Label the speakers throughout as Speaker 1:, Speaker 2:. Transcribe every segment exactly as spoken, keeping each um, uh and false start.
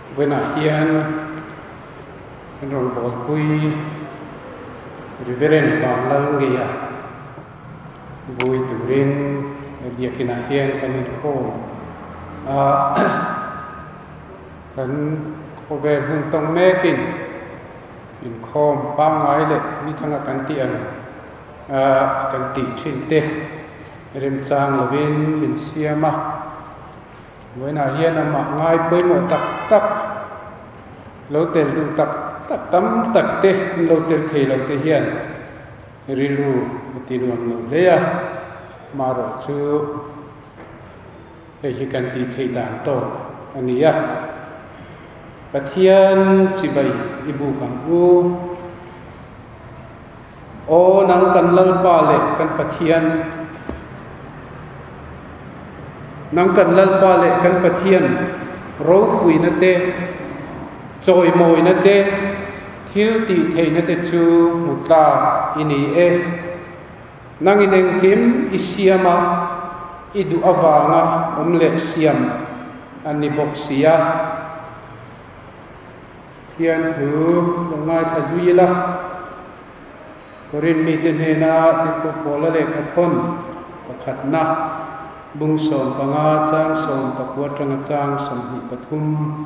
Speaker 1: Vuina hiền cái rồng bò quy Reverend Vanlalngeiha vui từ riêng Biak hiền cái nên khô à cái khô về hương tông mê kinh in khom ba ngái lệ đi thằng cái tiền à cái tỷ trên tê rem trang là bên bên xia mà Vuina hiền là mặc ngái bơi một tắc tắc lâu tiền du tắc tắc tắm tắc tê lâu tiền thề lâu tiền hiền rilu tiền luồng lâu lê mà rồi chứ cái hi kan ti thei dan to ania pathian sibai ibu kan u o nang kan lal pa le kan pathian nang kan lal pa le kan pathian ro pui na te choi moi na te thil ti thei na te chu mutla ini e nang ineng kim isiama idu avanga omle siam ani boxia hian thu longai thazuila korin mi ten hena te ko pola le khathon pakhatna bung som panga chang som takwa tanga chang som hi pathum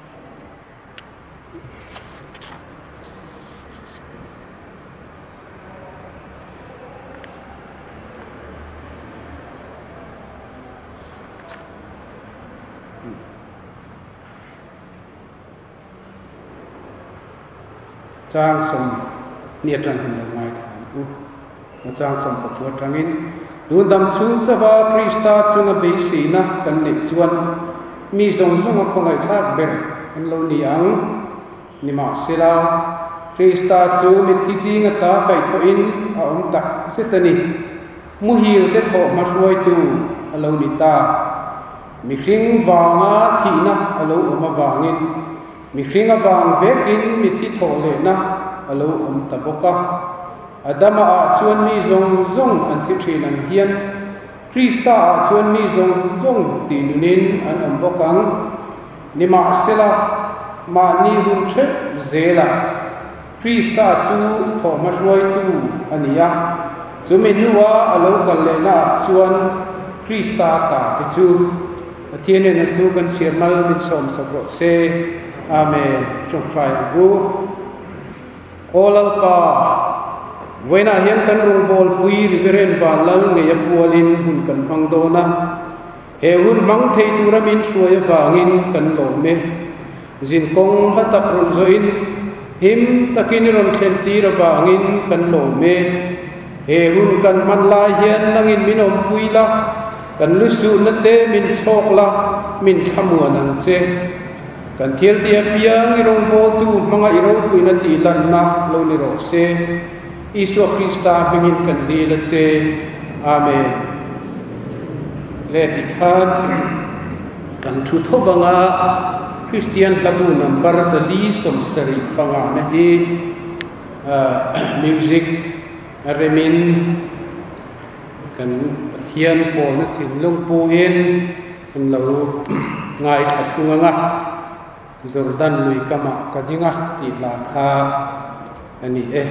Speaker 1: trang som niat rang hum ngai tham u trang som patwa trangin tun dam chung chawa krista chunga be sina kan ni chuan mi zong zong a khongai thak ber an lo ni ang ni ma sela krista chu mi ti chi nga ta kai tho in a om tak setani mu hi te tho ma roi tu a lo ni ta mi hring wanga thina a lo oma wangin mi hringa wang vekin mi thi tho le na alo om taboka adama a chuan mi zong zong an thi thin an hian krista a chuan mi zong zong tinunin an om bokang nima sela ma ni hun the zela krista chu tho ma roi tu ania chu mi nuwa alo kal le na chuan krista ta ti chu thiên nên thu kan chiam mal min som sabro se amen trong phải gu olalpa Vuina hian kan rung bol pui Reverend Vanlalngeiha pualin hun kan mangdona he hun mang thei tura min suaya wangin kan lo me jin kong hatak ron zoin him takin ron khenti ra wangin kan lo me he hun kan man la hian nangin minom puila kan lusu na te min chokla min thamua nang che kan thiel tia piang irong bol tu manga irong puina ti lan na lo ni ro se Isu Krista bingin kan di la che amen le ti khan kan thu tho banga Christian lagu number sali som sari panga na hi music remin kan thian po na thin long pu in kan lo ngai thathunga nga Jordan lui kama kadinga ti la kha ani e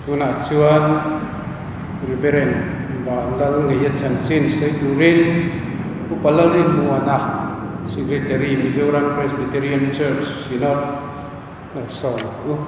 Speaker 1: tuna chuan Reverend Vanlalngeiha chanchin sei turin upalarin muana Secretary Mizoram Presbyterian Church Synod nagsol u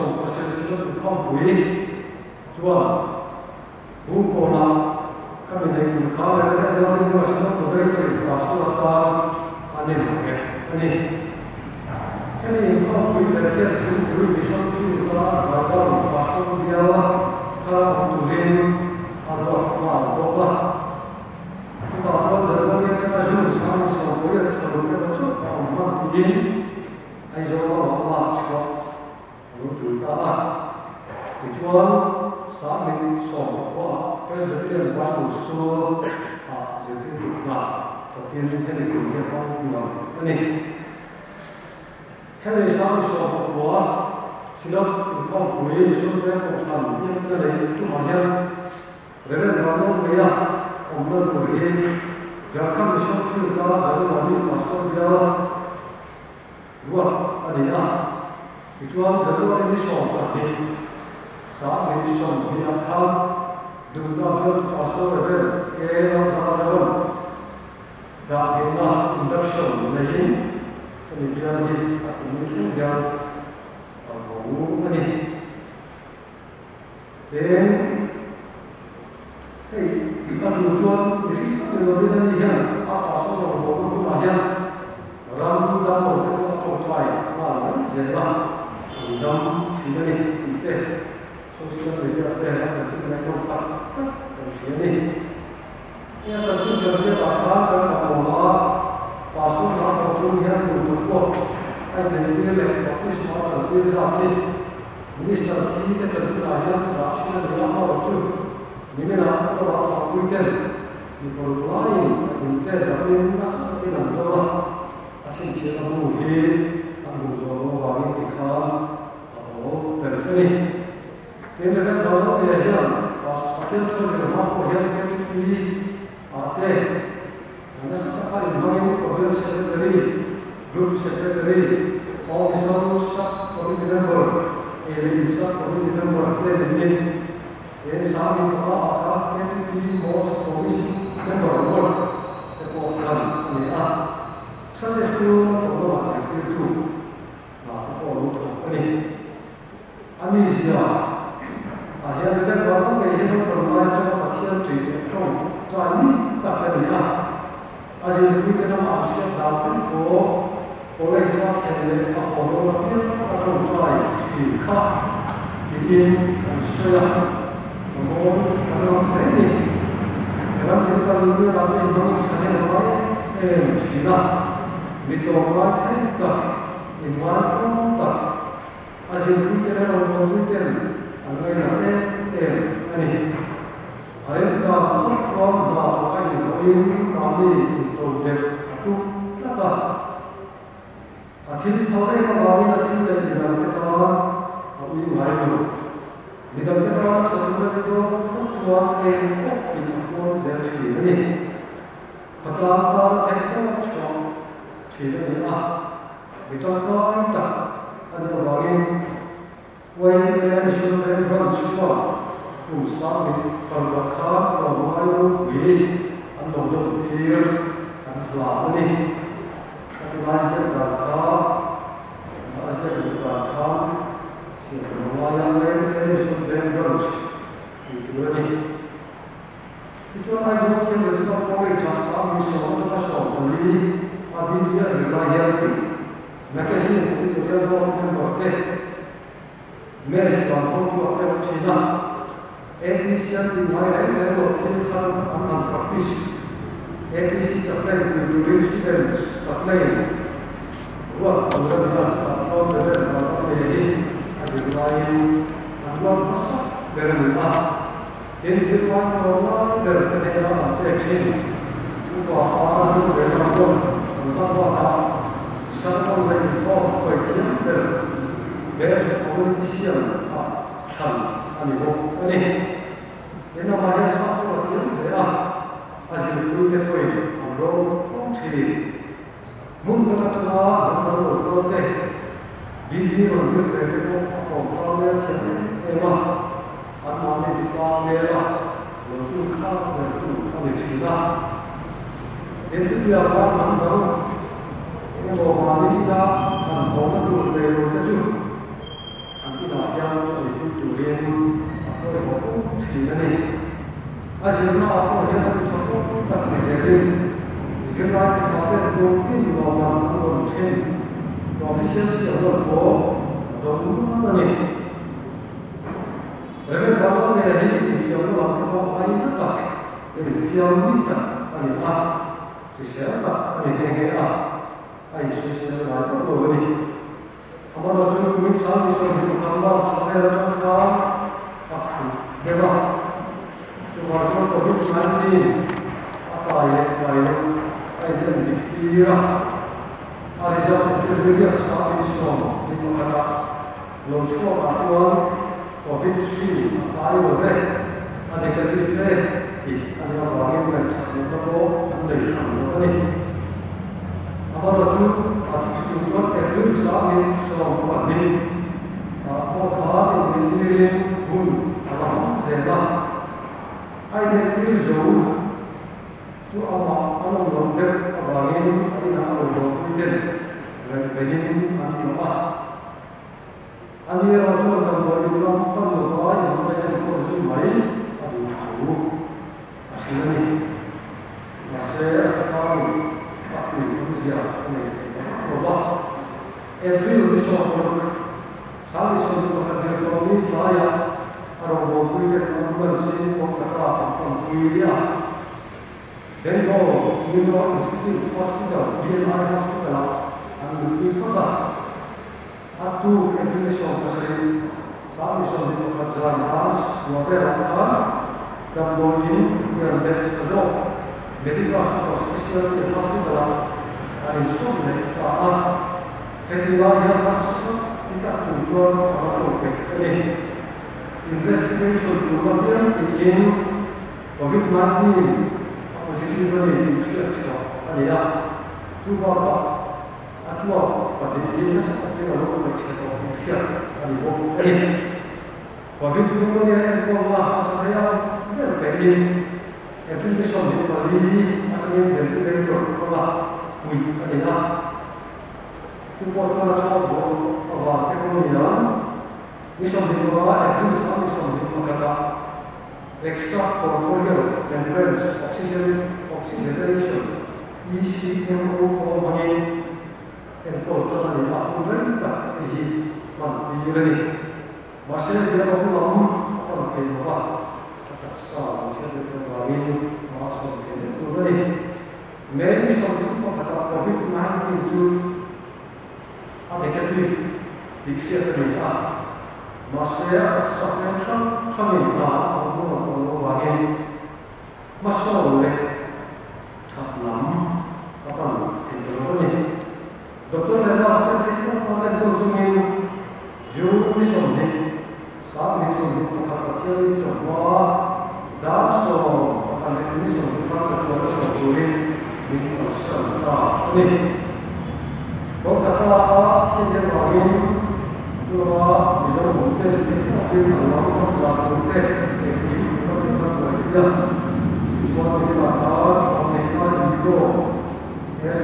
Speaker 2: Hãy subscribe cho kênh Ghiền Mì Gõ để không bỏ lỡ những video hấp dẫn này cũng khá là cái đó nhưng mà sao tôi đây thì có số là ta anh em ok anh em cái này không bị cái cái sự đối với số thứ đó là đó có số nhiều khá là tụi lên anh đó mà đó là chúng ta có giờ có cái cái dùng sang số của cái số cái đó số mà tụi lên ai rồi nó là số lúc chúng ta thì chuan sáng mình sống qua cái việc tiền quan của số à việc tiền được mà đầu tiên cái này cũng cái quan trọng cái này cái này sáng sống qua xin lỗi không quý số cái một lần nhưng cái này chúng ta hiện rồi là nó bây giờ ông nó rồi giờ không số thứ ta rồi là đi mà số giờ rồi anh ấy thì chuan giờ là đi sống qua thì sáng mình sống thì ăn tham đừng có hơn có số về cái nó sao rồi đã hiện là induction này cái này bây giờ thì mình sẽ giao ở vùng cái này đến cái các chủ chuan thì các người về đây hiện có số rồi cũng mà hiện làm đang một cái công thoại mà nó dễ dàng làm thì cái này thực tế social media ada yang terjadi dengan kontak dan ini yang terjadi dari apa dan apa pasal apa tujuan yang untuk ada di dalam praktis masa terjadi minister kita terjadi yang rakyat dalam wujud ini nak apa kuitan di perlain kita tapi masuk di dalam zona asyik cerita mungkin ambil zona bagi kita atau terjadi Thế nên các đó thì hiện có trên cơ sở họ của hiện cái quy ở đây nó sẽ phải nói của bên secretary group secretary also sub committee member a sub committee member đây là mình thế sao thì có các cái quy most committee member một cái bộ làm này à sau này chúng tôi có sẽ tiếp tục là có một cái này anh đi gì à hiện tại các bạn có thể hiện trong mọi trong các thiên chỉ trong toàn tất cả những à, anh sẽ biết cái nó áp dụng đạo đức của của lãnh đạo thành lập các hoạt động đặc biệt các trong toàn chỉ khác thì yên suy luận và muốn các bạn thấy đi, các bạn chúng ta luôn làm cái đó thành là nói em chỉ là vì tôi nói thế tất, vì nói không tất, anh sẽ biết cái nó là một cái anh ấy là em em anh ấy anh ấy không cho mà anh ấy nói làm đi tôi đẹp tôi tất cả à thì thôi em nói là chỉ là đi làm cái đó anh ấy nói rồi đi làm cái đó cho nên cái đó không cho em thì không dễ chỉ cái gì thật là ta thấy nó cho chỉ là gì à vì tôi có anh ta anh ấy nói quay em xuống em vẫn chưa cùng sáng mình còn có khác và mai luôn quý anh đồng đồng thì anh làm đi anh mai sẽ cả khác mai sẽ cả khác sẽ có mai em em xuống em vẫn thì tôi đi thì cho ai cho thêm được cho có cái sáng sáng mình sống nó sống còn đi mà đi đi là gì là hiện là cái gì cũng tôi đang không em bảo thế मैं इस बातों को अपने चीज़ा एथिसियन की मायने में तो फिर हम हम प्रैक्टिस एथिसी अपने इंडिविजुअल स्टूडेंट्स अपने वो अंदर ना अपना बेरे अपना बेरे अधिकारी अपना बस बेरे ना इन सिर्फ वाला बेरे के ना एक्शन वो आवाज़ जो बेरे ना वो उनका वो आ संगम में वो कोई क्या बेरे बेस politician à thần anh ấy cũng cái này thế nào mà hiện sao có tiếng thế à anh chỉ tôi cái tôi làm rô không chỉ muốn cái đó làm rô tôi cái đi đi mà chưa về cái đó còn có cái chuyện em mà anh nói đi qua nghe là rồi chú khác rồi chú không được chỉ ra đến trước giờ ba năm đó cái bộ mà đi ra làm bộ nó tụt về rồi cái chú anh chỉ nói cho cho những chủ liên tôi có phúc chỉ cái này Azirna aku hanya mencoba tak menjadi Zirna kita ada mungkin orang orang chen official siapa pun orang mana ni mereka kalau mereka ini siapa orang kita paling tak ini siapa ni tak ini ah siapa ini yang ah ini sesuatu yang apa tu ini hamaरा जो कुछ साल इस पर मुकम्मल समय रखा था अब देवा जो वाचन कोविड नाइन्टीन अपाये अपाये ऐसे दिक्कतियाँ आरिज़ा पेट्रोलियम साबिसों ini maka lonco atuan covid free apaye होवे ada kerja di ada orang yang cakap itu anda jangan ini hamaरा जो Tujuan April sahaja seorang ini, Kohhran ini pun alam zeda. Ayat ini jauh, tu alam alam londek orang ini ada alam londek, dan Veng anjurah. Anda orang tu dalam dua ribu lapan belas yang mereka berkongsi main, ada tahu, akhirnya ni masih tahu apa itu siapa ni. April besok, sahaja sebelum kerja kami saya orang boleh kerja sini berkata apa dia. Then go, New York Institute Hospital, B M I Hospital, and we kata, atu April besok kesini sahaja sebelum kerja nas, wajar dan boleh yang berkerja medical specialty hospital, dan insya Allah Ketika masuk kita tujuan atau ini investigation tujuan ini covid nineteen positif ini kita ada cuba acuan pada ini seperti kalau kita cakap ada ini covid nineteen yang Allah saya berpikir itu bisa dibeli atau dibeli Allah kui ada Cuba cuba cuba bawa teknologi bisa dibawa itu sama bisa dibawa extra corporeal membranes oxygen oxygenation E C M O komponen dan total ini apa pun tak ini mampu ini masih dia mampu mampu apa yang bawa tak sah masih dia berani masuk itu ini mungkin sampai kata covid nineteen itu ada kerja diksi terlihat masih sampai sampai mana orang orang bagi masuk oleh tak lama apa itu ini doktor lepas itu orang itu cuma jauh misalnya saat misalnya kita kerja coba dah so akan misalnya kita kerja boleh di pasar ini Kalau kata apa sih orang kalau bisa hotel itu mungkin orang orang hotel itu kita bisa bekerja suatu tempat suatu tempat itu yes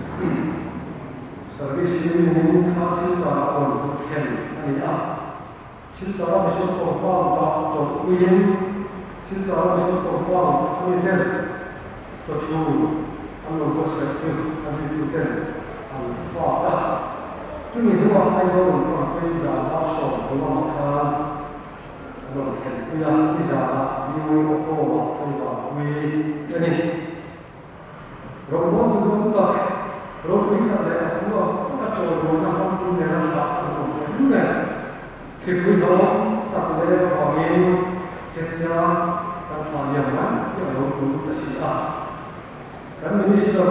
Speaker 2: servis ini kasih cara untuk hotel ini ah secara bisa terpang tak cukup secara bisa terpang hotel terus anu bersejuk anu hotel Alfa, cuma itu apa yang orang kerja asal orang kan, orang kerja bisa diurus orang kerja ini, ini, orang itu tak, orang itu ada apa, tak cukup orang mampu merasa orang kerja, sesuatu tak boleh kami kerja dan saya mana yang orang itu tersiap, kan minister.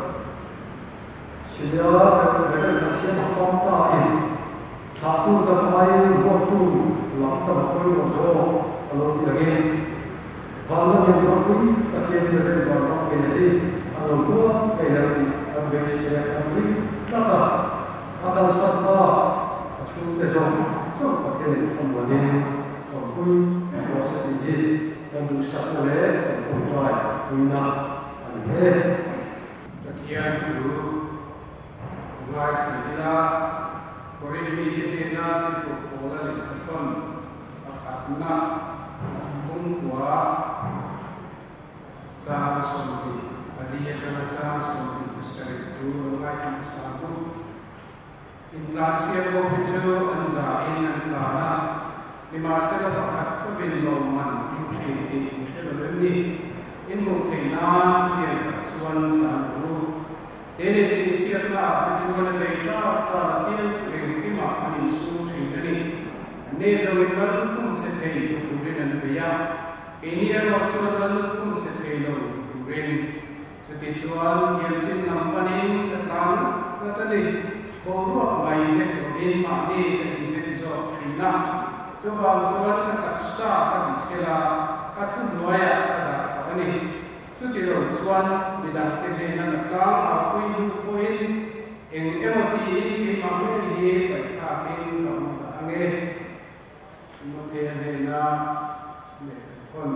Speaker 2: Sila mereka kasih fakta ini, satu dapat waktu waktu waktu masuk kalau tidak ini, kalau yang waktu tak ada dari waktu ini, kalau dua kaya di ambil saya ambil, kata akan serta masuk tesong, so pakai kembali waktu proses ini untuk sekolah untuk try Vuina, ada latihan dulu. Baik, kita korin media na di pola di kapan akarna kung tua
Speaker 1: cha somni ali kana cha somni sari tu ngai tham sa tu in klasia ko pichu an za in an klana lima se la pakhat sa bin lo man thri ti thelo ni in mo theina chuan chuan tan ru tene ti sia la pichu na le ta ta la tin chuan ki ma ani su thri ni ne zo in mal kum se thei tu rin an beya ini ero chuan lan kum se thei lo tu rin so ti chuan yel chin nam panin ka tam ka ta ni ko ruak mai ne ko in ma ni in ne zo thina so wang chuan ka tak sa ka ti chela ka thu noya ka da ka ni so ti ro chuan mi da te ne na ka a pui pu in eng emo ti ki ma me ni ka tha kin ka ma da nge mo te ne na me kon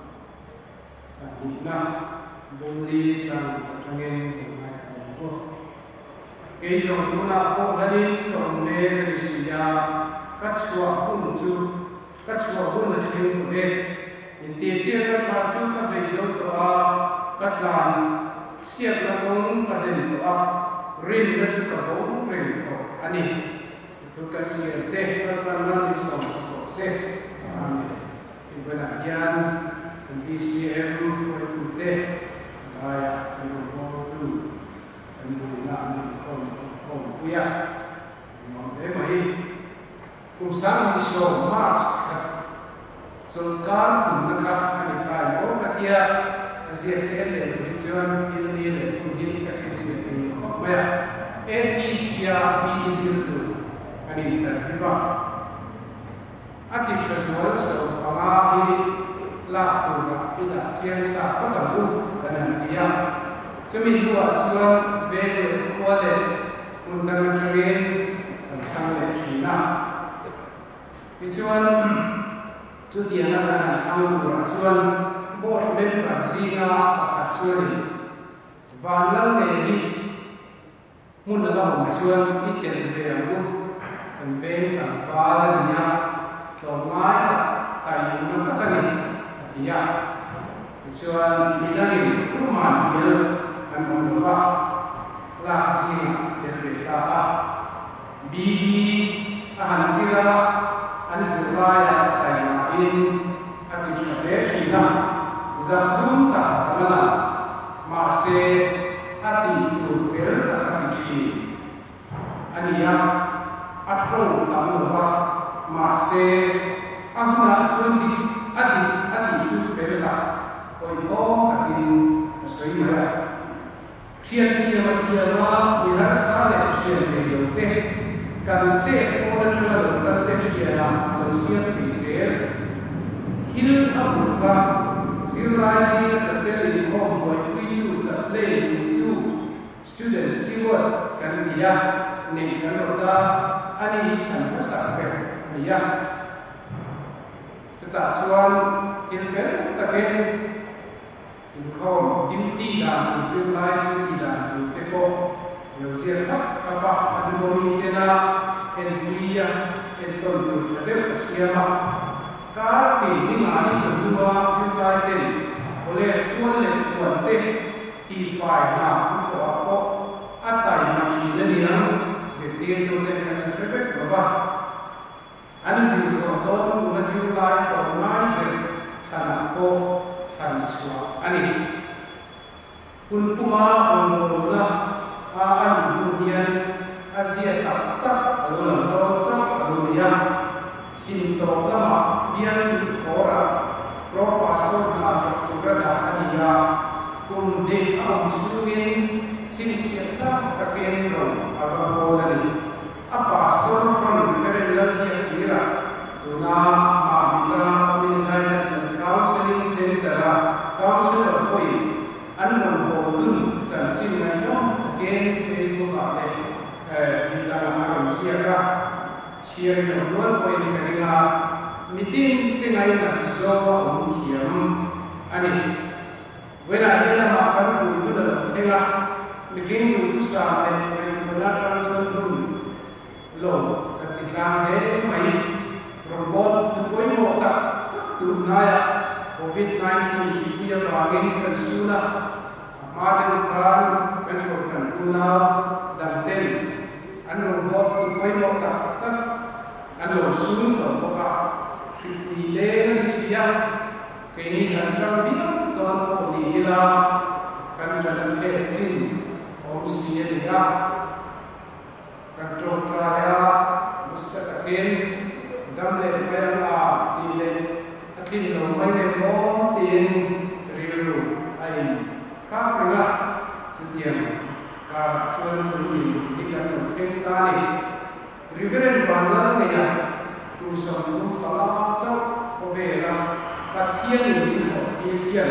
Speaker 1: ta ni na buli chang ka ngen ko cái dòng chúng ta có cái đi còn về cái gì à các chùa cũng chú các chùa cũng là thêm tụi em những tiền xe các bà chú các vị chú tụi à các làn xe các cũng các đền tụi à riêng các chú các cũng riêng tụi anh ấy tụi các chị ở đây các bạn đang đi sống sống xe anh ấy thì bây giờ gian những tiền xe em quay tụi đây là cái nó có tụi anh bùi làm không không Biak non thế mà cùng sáng đi show Mars trong can thùng nước khác anh ta có cái kia diệt thế để được chơi in đi để cùng đi các chuyện chuyện thì không mẹ Indonesia đi diệt được anh đi đặt cái vào artificial so bằng ai là cùng là cái đã chia sẻ có tầm đủ và làm gì à cho mình qua chơi về qua để một năm chơi làm sao để chỉ nào thì chuan chú tiền là làm sao của chuan bộ bên Brazil phát chuan thì Vanlalngeiha muốn là làm chuan ít tiền về luôn cần về chẳng phá là gì à rồi mãi tại nó tất cả này thì à chuan thì đây cũng mà nhiều anh muốn phá là gì để ta bi ahan sila anis duraya tayo in ating sabi sila zamzum ta tamala mase ati tulfir at ati aniya atro tamova mase ahuna sundi ati ati tulfir ta koi ho katin soy mara chian chian matia ma mihar sale chian de yote kan stay on the level kan te chian am alusia tiger hil abuka sirlai si chapeli hom boy tu chaple tu student steward kan dia nei kan rota ani than pasak pe dia ta chuan kilfer taken in khom tim ti dan sin lai tim ti dan te ko yo sia khap khapa admoni ena en tuia en ton tu de sia ma ka ti ni nga ni chua sin lai te college school le ko te ti five na ko ko atai na chi le ni na se ti to le ka se fe ko ba ani sin ko to ko ma sin lai ko ngai de sana ko san swa ani kun puma ongola a an dunia asia tak tak alola to sa alolia sin to lama bian khora pro pastor na prograda ania kun de am sungin sin siata kaken ro ava bolani a pastor from perelal dia kira tuna ma mitra min ngai san counseling center counselor koi anmon ko tun san sin ngai no ken facebook ate eh kita ngam sia ka sia ni non koi ni keringa meeting tengai na iso om hiam ani wena ila ma kan ku du da tenga begin tu tu sa te ben na transfer dun lo ketika ne mai robot tu koi mo ta tu naya covid nineteen dia vangin kan suna madeng kan kan kan una danten anu bot tu koi mo ta ta anu sun to ka ile ni sia ke ni han trang vi ton ko ni ila kan jalan ke chin om sia dia kan tro traya musa ken dam le me la ile akin lo mai ne mo tin rilu ai ka pela chu tiam ka chuan tu ni tikan lo khen ta ni Reverend Vanlalngeiha tu som tu pala chau ko ve la pathian ni ho ti hian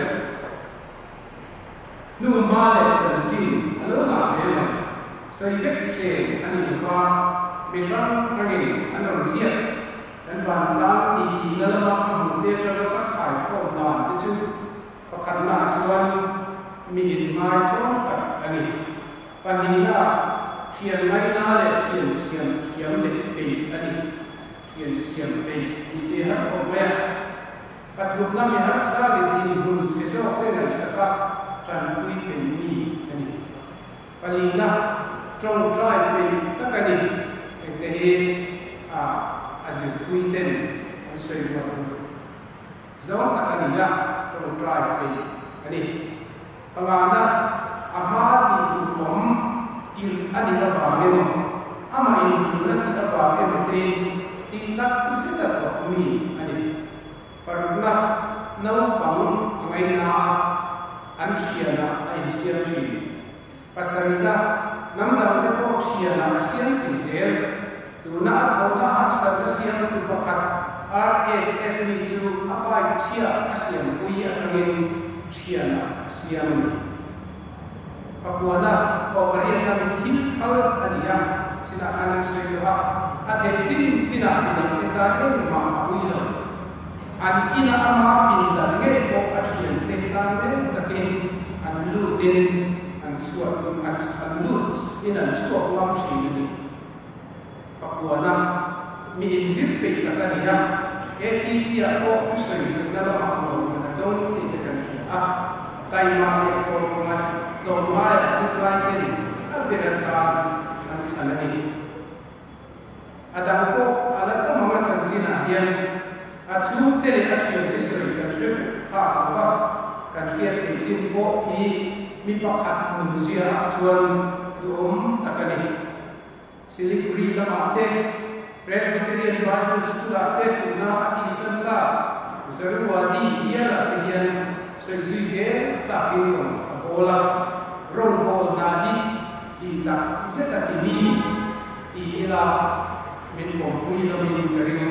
Speaker 1: nu ma le chan sin alo na me la sai vek se ani va me ram rangin anon sia dan van tlang di di ngalama kham de tra ka khai ko na ti chu pakhat na chuan mi in mai thong ka ani panina khian ngai na le khian siam khiam le pe ani khian siam pe ni te ha ko ba pathum na mi har sa le ti hun se so pe ngai sa ka tan kui pe ni ani panina trong trai pe ta ka ni te he a azu kuiten an sei wa zong takaniya to try pe ani pangana aha di tum til ani la va ne ama in chuna ti la va e te ti tak isita to mi ani parna nau bang ngai na an siana ai sian chi pasarida nam da de ko siana asian ti zel tuna thoda aksa siam tu pakhat R S S ni chu apai chia asiam pui atangin chiana asiam pakwana oparian na mithil phal ania sina anan sewa ate chin sina ina ta ne ma pui lo an ina ama bin da nge ko asiam te ta ne takin an lu din an suat an an lu ina suat lam chi ni pakwana mi inzir pe takania etisia ko kusai na la ma na don ti te kan a tai ma le ko ma lo ma su lai ke ni a berata an anani ada ko ala ta ma chan china hian a chu te le a chi isri kan shwe ha ba kan fiat te chin ko hi mi pakhat mun zia chuan du om takani siliguri lama te Presbyterian Bible School ate tuna ati santa zarwadi dia la hian sejui je takin abola rombo nadi di ta seta tini ila min pui lo min kering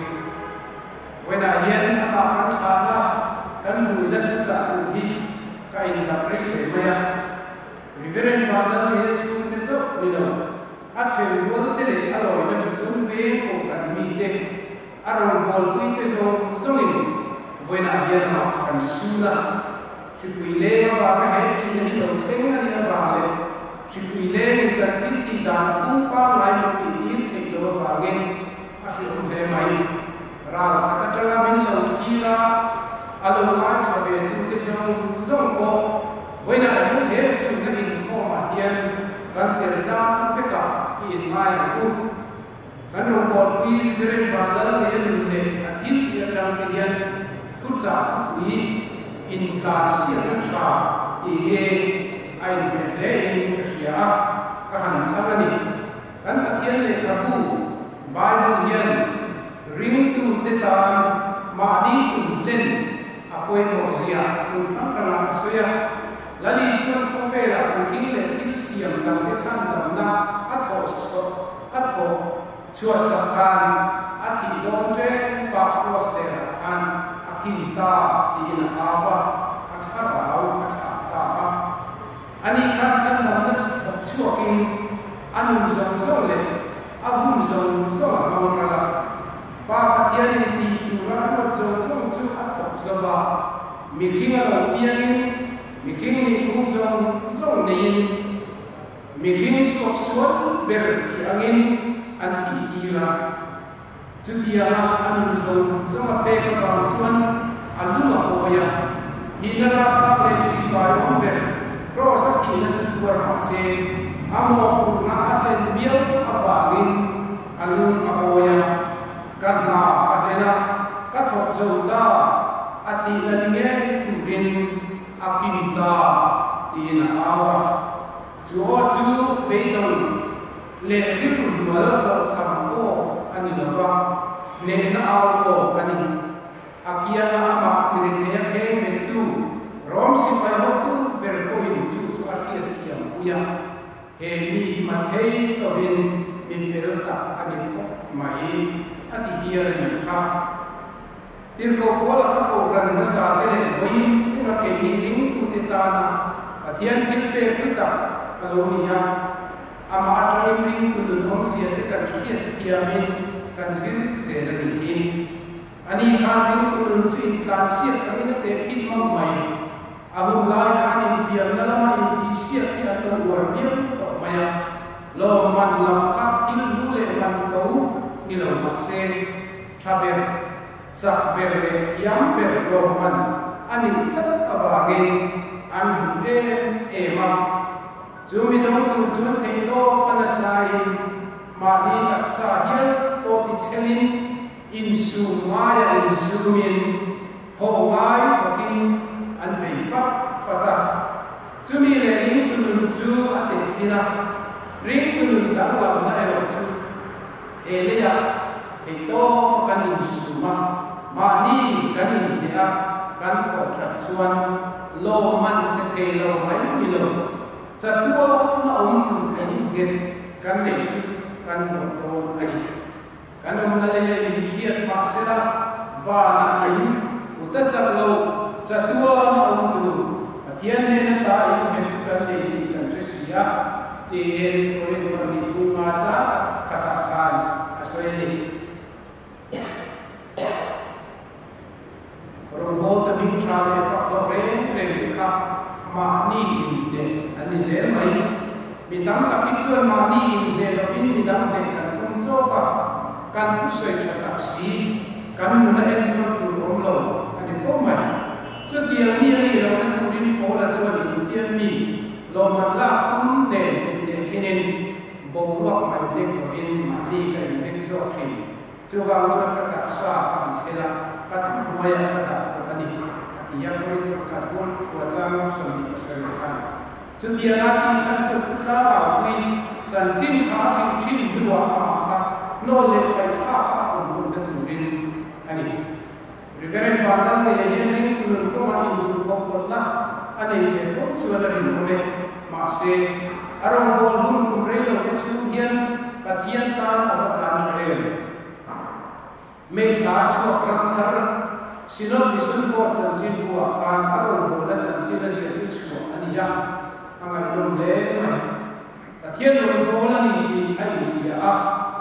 Speaker 1: wena hian apa kan sana kan Vuina tu sa ubi kain la prei le maya Reverend Vanlalngeiha School te so ni no Achen wal tele aloi na sun ve ko kan mi te aron bol kui ke so songin Vuina hian ma kan sula shipui le ma ba he ti ni lo theng ani ba le shipui le ni kan ti ti dan ku pa lai mo ti ti thei lo ba gen a shi o le mai ra kha ta tra min lo khira alo ma cha ve tu te so song ko Vuina hian he su na in ko ma hian kan ter la feka in mai ku kan ro ko wi Reverend Vanlalngeiha nun le athil ti atang ti hian thu cha wi in class sia cha i he ai me le in sia ka han khawani kan athian le khabu Bible hian ring tu te tan ma di tu len apoi mo sia kun thang thang asoya lali sun ko vela kun ring le tin siam tam te chan tam na atho so atho chua sa khan athi don tre pa cross te khan akinta in awa atharaw athata ani khan chan nam na chua kin anum zong zong le ahum zong zong ma la pa pathian ti tu ra ro zong zong chu atho zawa mi kinga lo pianin mi king ni ku zong zong nei mi king suak suak ber ti angin an ti ira chu ti ala an zong zong a pe ka ba chuan alu a ko ya hi na na tak le ti bai om ber cross ti na chu war ma se amo na atlen biau apa rin alun apoya kan ma kadena ka thok zo ta ati na nge tu rin akinta ina awa chu chu beidon le rin wal lo sam ko ani lawa ne na aw ko ani akia na ma tire te ke metu rom si pai ho tu ber ko in chu chu a ria thiam uya he mi ma thei to vin mi fer ta ani ko mai ati hiar ni kha tir ko ko la ka ko ran na sa le voi na ke ni ring tu te ta na athian thil pe phita alo ni ya ama atrin ring tu lu hom sia te kan khia thiamin kan sin se na ni ni ani khan ring tu lu chi kan sia kan ni te khi ma mai abu lai khan in fiam na lama in ti sia ki an to war fiam to maya lo man lam kha thil lu le man to ni lo ma se thaber sa ber le thiam ber lo man ani kat awagin an e e ma zumi dong tu chun thei to panasai ma ni tak sa hial to ti chelin in su maya in sumin tho ngai thokin an bei fat fata zumi le ring tu chu ate khina ring tu dang lam na e lo chu e le ya e to kan in su ma ma ni kan in dia kan tho that suan lo man se ke lo mai ni lo chatua na om tu kan gen kan ne chu kan lo to ani kan om na le ni khiat ma se la va na in utasak lo chatua na om tu atian ne na ta in hen chu kan ne ni kan tresia ti en orin to ni ku nga cha khata khan asoi ni robo ta bing tra le fa lo re re kha ma ni in de ani se mai mi tam ta ki chuan ma ni in de lo in mi dam de kan kum so pa kan tu soi cha tak si kan mu na en ton tu rom lo ani fo mai chu ti mi ani lo na tu rin ko la chuan in ti mi lo man la kum de de kinin bo lo mai de lo in ma ni ka in de so thi chu wa chu ka tak sa kan se la ka tu moya ka ta ani yang rin ka bol wa chang so ni sa kan chu ti na ti chan chu tu la ba wi chan chin kha thi thi duwa ma kha no le pai kha ka on bu na tu rin ani reverend Vandan ne yen rin tu ko ma in du ko ko la ani ye ko chu na rin ko me ma se arong bol hun ku re lo ke chu hian pathian tan aw kan re me kha chu kram thar sinot bisun ko chan chin buwa khan arong bol la chan chin la ji tu chu ani ya angai lom le mai pathian lo bol ani ni ai sia a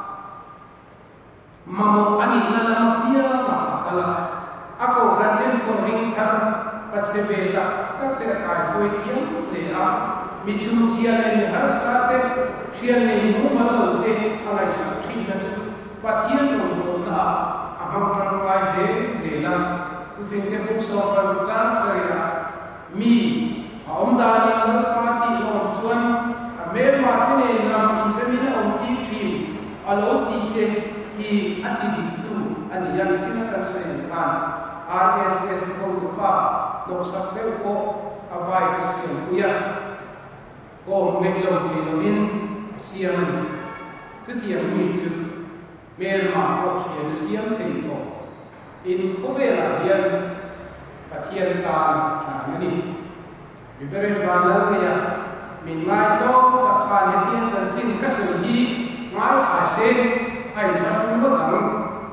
Speaker 1: mamo ani la la pia ma kala ako ran en ko ring thar patse be ta tak te kai hoi thiam le a mi chu chia le ni har sa te thian le mu ma lo te angai sa thi na chu pathian lo bol na aham tram kai le se la ku fin te bu so kan chang sa ya mi om da ni lal pa ti lo chuan a me ma ti ne lam in re mi na om ti thi alo ti te i ati di tu ani yang china kan se kan R S S ko pa do sa te ko abai ka se uya ko me lo ti lo in siam ni ku ti mi chu me ma ko chi na siam te ko in ko ve la hian pathian ta tha ni reverend Vanlalngeiha min ngai lo ta khan he tian chan chin ka su hi ngal kha se ai na fu lo dang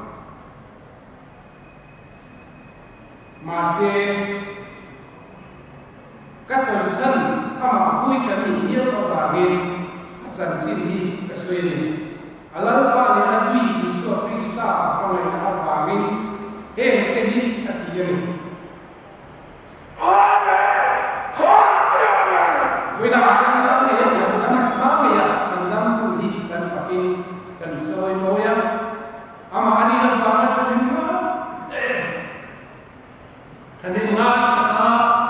Speaker 1: ma se ka san san ama vui ka ni ni lo ba gen chan chin hi ka su ni alal pa le azwi ni so krista amai na ba gen he te hi ati ni Vuina kan ne ya chan dam ma me ya chan dam tu hi kan pakin kan soi moya ama ani la fa na tu ni ma kan ni ngai ka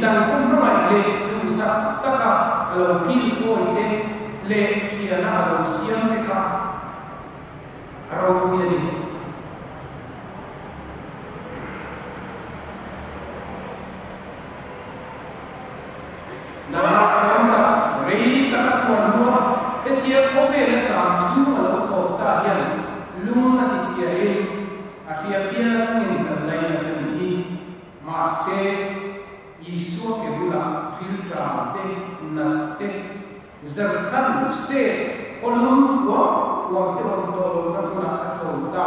Speaker 1: dan kum na mai le tu sa taka alo ki ko te le kia na alo siam te ka aro ku ni na ayam ta rei ta ka ko no e kia ko ve le cham chu alo ko ta hian lung ati chia e a fia pia ngin kan lai na ni ma se Isu ke bula filtra te na te zarkhan ste kolum wa wa te on to na bula achau ta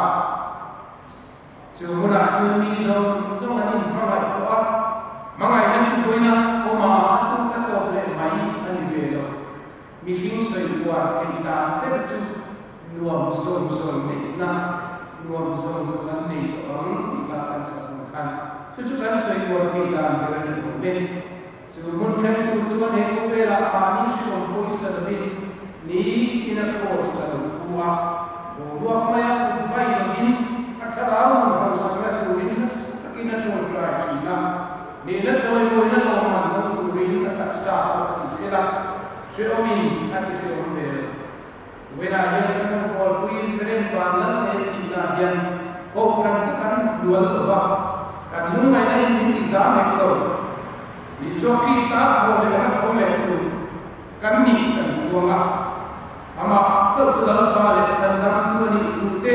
Speaker 1: chu bula chu mi zo zo ani ma to a mangai na chu Vuina o ma atu ka to le mai ani ve lo mi ling sai wa ke ta te chu nuam zon zon ne na nuam zon zon ne to ang ila kan sa kan chu chu kan sai wa ke ta le ni ko be chu mun khen ku chu ne ko be la pa ni shu ko isa de ni ina ko sa ku a o wa ma ya ku vai na min a thara un ha sa la ku rin na takina to ka chi na ni la choi ko na lo man no tu rin na tak sa ko ti se la she o min a ti she o be we na ya kan ko ku in kren pa lan ne ti na yan ko kan ta kan dual wa kan lung mai na in ti sa me ko Isu Krista ko le na ko le tu kan ni kan ko nga ama chau chu dal pa le chan dam tu ni tu te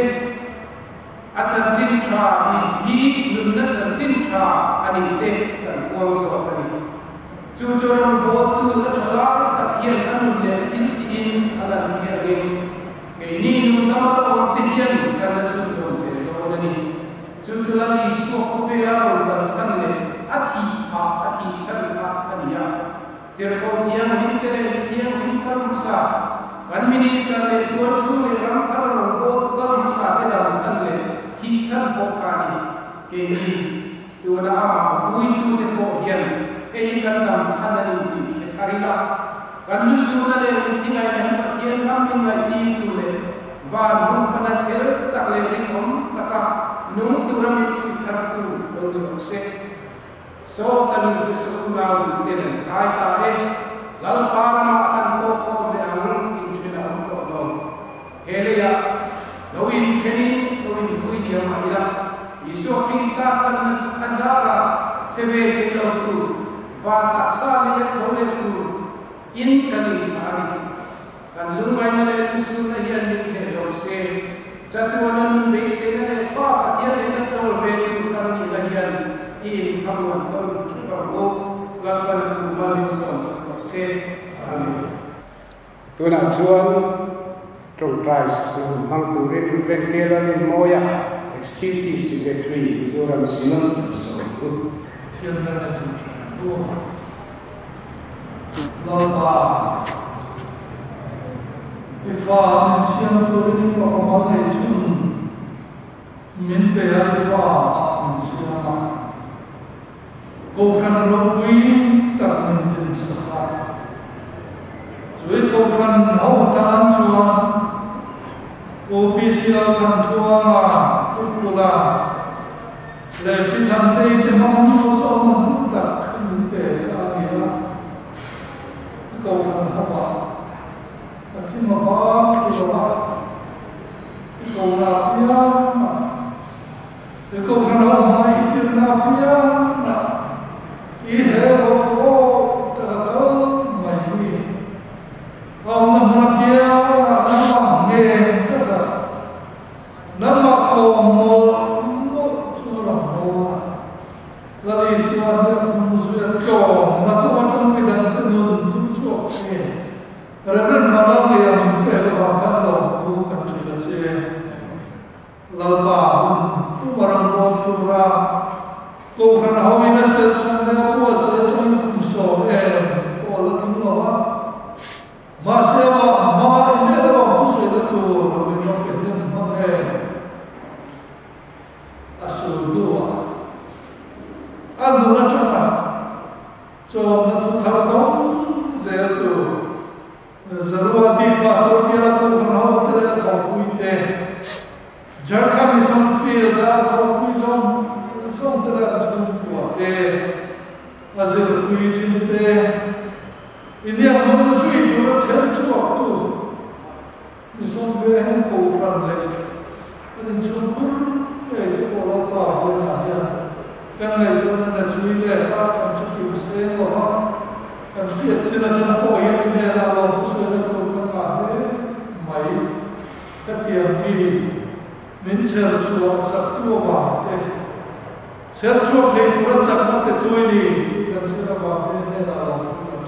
Speaker 1: a chan chin tha hi hi lun na chan chin tha ani te kan ko so ka ni chu chu ron bo tu na thala ta khian anu le hin ti in ala ni again ke ni nu na ma ta ti hian kan na chu chu se to na ni chu chu la ni so ko be ra ro kan san le athi ha athi chan ha ania ter ko tiang hin te le tiang hin kal sa kan minister le ko chu le ram thar ro ko kal sa te da san le thi chan ko ka ni ke ni tu na ma vui tu te ko hian e hi kan dam chan ani ni thari la kan lu su na le thi ngai na hin pathian ram min ngai ti tu le wa nu pana chel tak le rin om taka nu tu ram min thar tu lo ni se so kan tu su na u te ne kai ta e lal pa ma kan to ko le ang in thina om to do hele ya lo in theni lo in vui dia ma ila Isu Krista kan azara se ve te lo tu va taksa le ko le tu in kan in hari kan lung mai na le su na hian ni le lo se chatuana nun be se na le pa pathian le na chol ve tu kan ni la hian in hamon ton pro la pa ku ma ni son so se amen tu na chuan trong trai su mang tu re tu ven ke la ni moya executive secretary Zoram Simon so good
Speaker 2: thiên là chủ của lo ba ifa min siam tu ni fa ma le chun min pe ya ifa min siam ma Kohhran ro pui ta min din sa ha zui Kohhran ho ta an chua o pi sil tan tua kula le pitan te te mam so mam ta khun pe ka ya ko kan ha ba ta thi ma ba ki ba ko na pia e ko kan ha ma i ti na pia na i he ro to ta ka mai ni au na ma pia na ma nge ta ta na ma ko mo Lali siwada musuh kau, nak macam kita tenun tujuh ni. Reverend Vanlalngeiha perwakan lalu kan kita ceh. Lalpa tu barang botura. Kau kan hawi nasi sana aku asal tu musuh eh. Orang tu lawa. Masih awak mama ini lawa tu saya tu hawi nak pendek mana asal dua. Anu na chana so na tu thar dom zel tu zarwa ti pasor pia ko khana tere thopui te jarka mi sam fil da thopui zon zon tere chun ko te azir kui chinte India mon sui tu chen chu tu ni som ve hen Kohhran le an chu kur ye tu polo pa ho na ya kan le tu na chui le ta kan chu ki se lo ha kan ri chen na po ye ne la lo tu se na tu kan ma he mai ka tiam ni min cher chu sa tu wa te cher chu ke tu ra chak na te tu ni kan chu ra ba ne la lo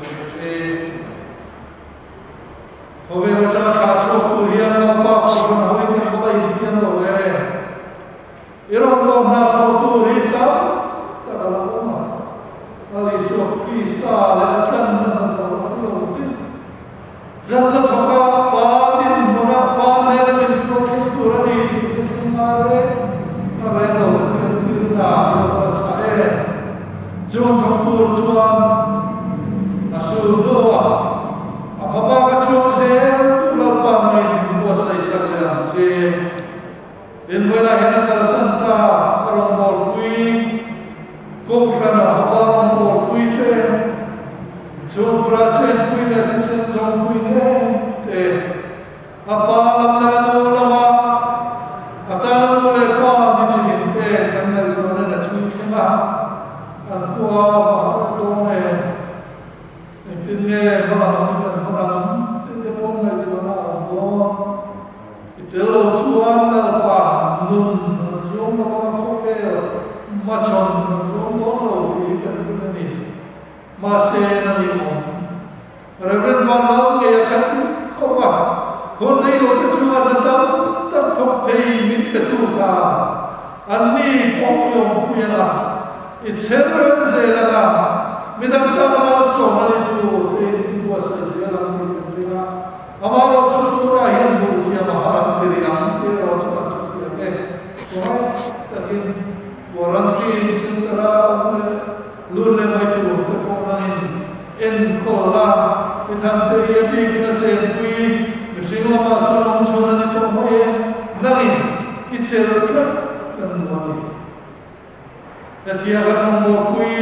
Speaker 2: Ovvero già faccio turiano pa con noi che poi piano le ero un po' nato turita da la Roma ali so qui sta la canna da la già la tocca pa di mona pa ne ne so che turani di mare arrendo che di da la chae giun tur chuan asudoa Apa kacau saya tu lapan ini buat saya sekalian. Saya dan Vuina hendak kalau santa orang bolpui, Kohhran apa orang bolpui te, jauh beracun pui le, disen jauh pui le, te apa lalu lama, atau mulai apa macam te, kerana itu ada cuci kena, antua apa tu ne, intinya malam Telo chuan la pa nun zong la pa ko ke ma chon zong lo lo ti kan kun ni ma se na ni mo Reverend Vanlalngeiha khat ko ba kon nei lo ke chuan na tam tam thok thei mit pe tu ka an ni po yo pu ya la i cher se la la mi dam ta ma so ma ni tu te ni ko sa se la ni na amaro chu ra hian bu ti ma haram Waranti sentara lule mai tu te ponain en kola itante ye bigina chen pui misingla ma chalong chona ni to mai nani ichel ka kan duani yatia kan mo pui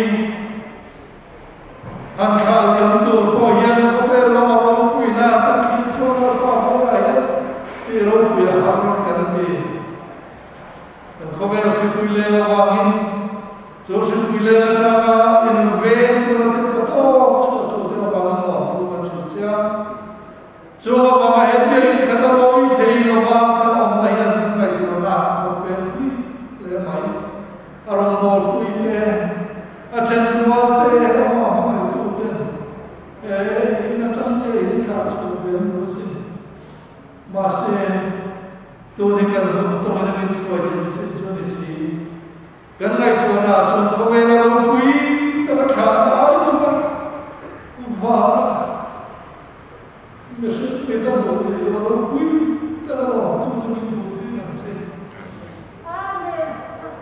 Speaker 2: an khal yam tu po yan ko pe la ma ro pui na kan ki chona pa pa ya ti ro pui ha kan ti Khover fikule wangin Joseph fikule jaga in Veng turat kato chuto te bang lo tu ban chucha jo ba heberi khata boi thei lo ba kana mai an mai tu na ko pe le mai aron bol pui te a chen wal te ma mai tu te e ina tan le ta chu ve no si ma se tu ni kan to na min chuai Kan lai tu na chun ko ve la lo pui ta ba kha ta ai chu va me se pe ta mo te lo pui ta la lo tu tu ni mo ti na se amen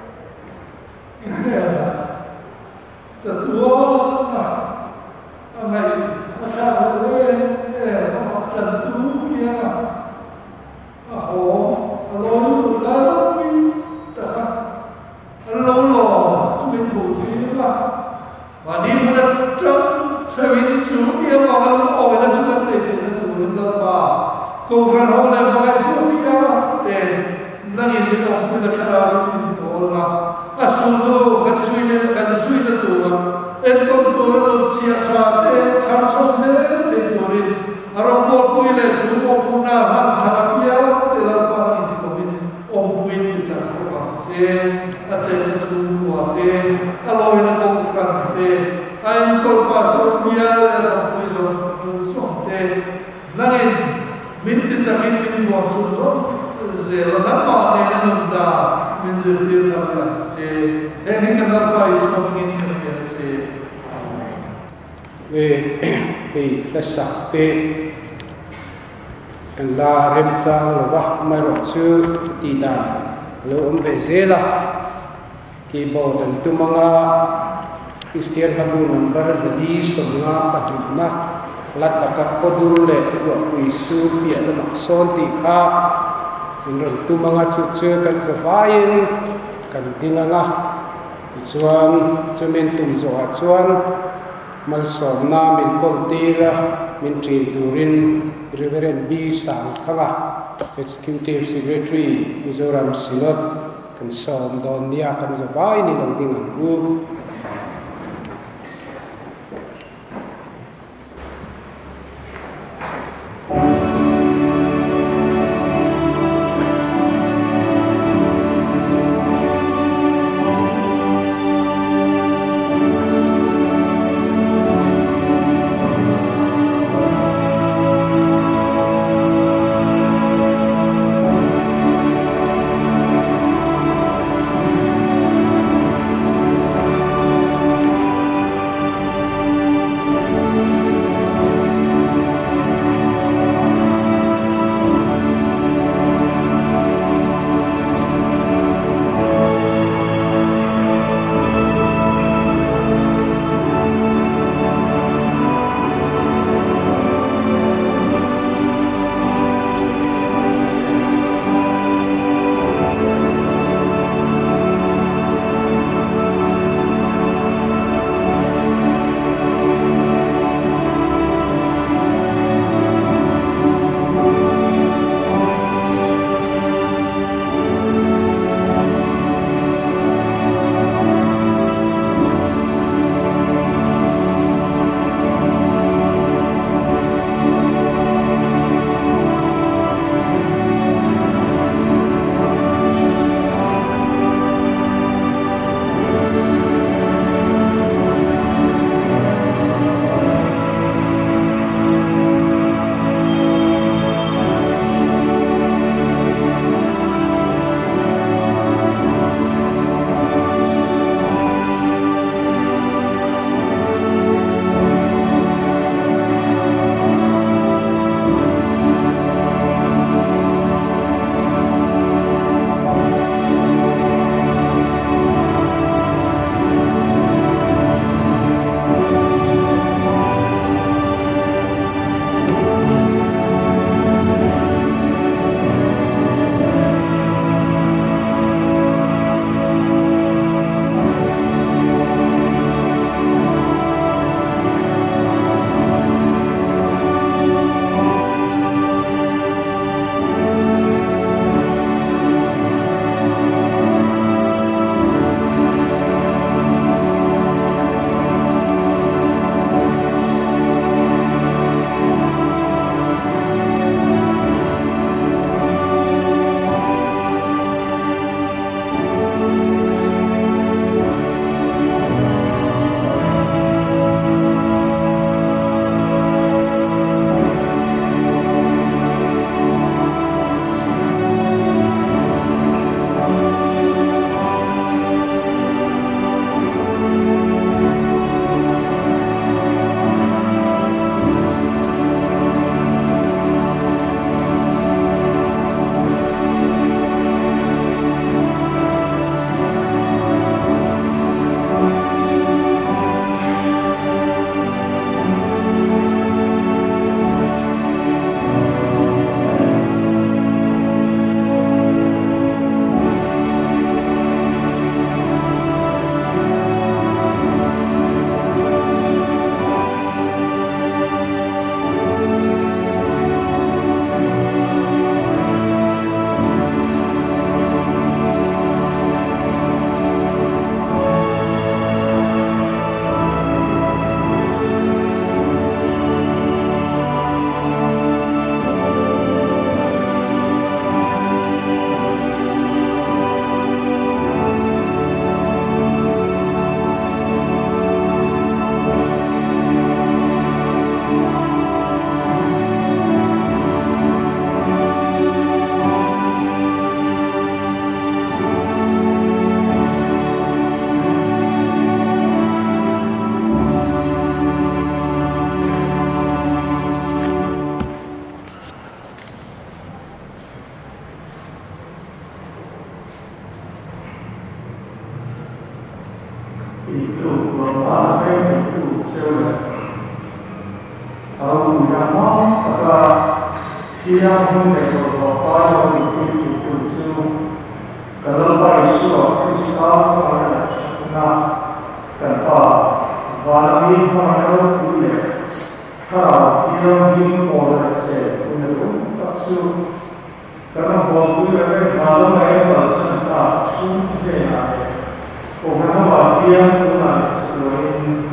Speaker 2: ina sa tu na amai asa le e ma ta tu kia a ho a lo lu la lo pui ta kha lo lo suy bù đi là và đi mua đất trống xe bin chú kia mà vẫn ôi là chú đất để thì nó thủ được là bà Kohhran hôm nay bà cái chú kia để năng nhìn thấy đồng quy là cái nào đó mình bảo là à xuống đâu gần suy lên gần suy là thủ à em con tôi nó chia ra để chăm sóc dễ để thủ đi à rồi một quy là chú một quy là hắn thằng kia để là bà nhìn thủ mình ông quy thì chẳng có bằng dễ a chen chu wa te a loi na ko kan te ai ko pa so bia la ta ko zo so te nangin min ti chakin min wa chu zo ze la na ma ne na nam da min ze ti ta la che he ni kan la pa is ko ngin kan ya che
Speaker 1: về về là sắc pe kan la rem chang lo wa mai ro chu ti da lo om ve ze la ki bo dan tu manga Christian habu number zali somnga patuna lata ka khodur le wa isu pi ala makson ti kha in tu manga chu chu kan safain kan dinanga chuan chumin tum zo a chuan mal som na min koltira min trin turin Reverend B sang thanga Executive Secretary Mizoram Synod kan som don nia kan zawai ni long ding an u
Speaker 2: Kalau Yesus Kristus Vanlalngeiha Vanlalngeiha Vuina Thara Iram Jim Kohhran che Vuina Tatsu karena Vuina ke Vanlalngeiha Balsan ta Sun Veng Kohhran Biak Vuina